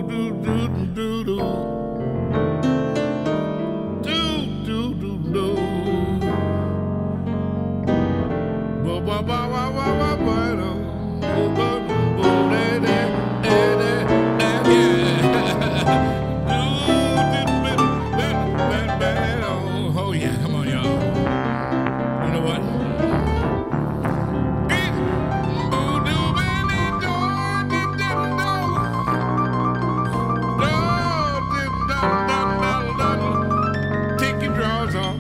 Oh yeah, come on, y'all. You know what? Take your drawers off.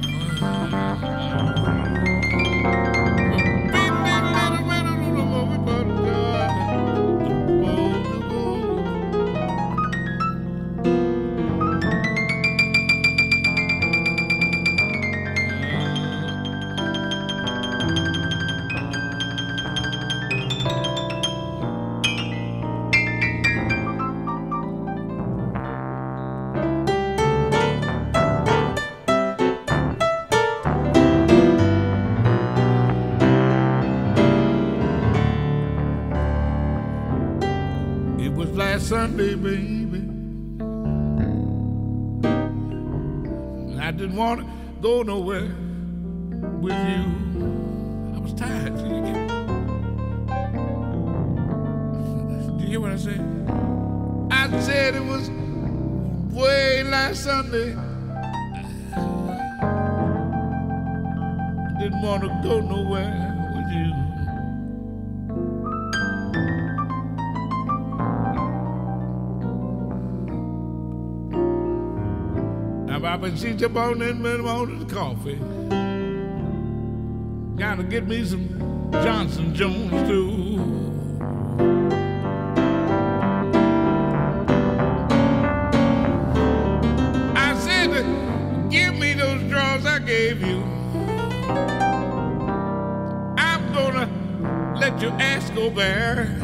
It was last Sunday, baby. I didn't want to go nowhere with you. I was tired. Do you hear what I said? I said it was way last Sunday. Didn't want to go nowhere with you. I've been sitting up on that morning coffee. Gotta get me some Johnson Jones too. I said, give me those drawers I gave you. I'm gonna let your ass go bare.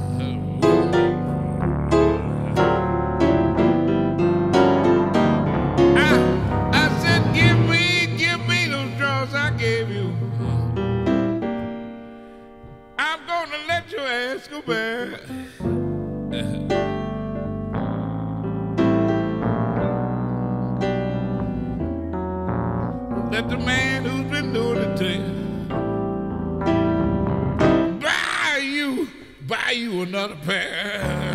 I'm gonna let your ass go bare. Let the man who's been doing it to you buy you another pair.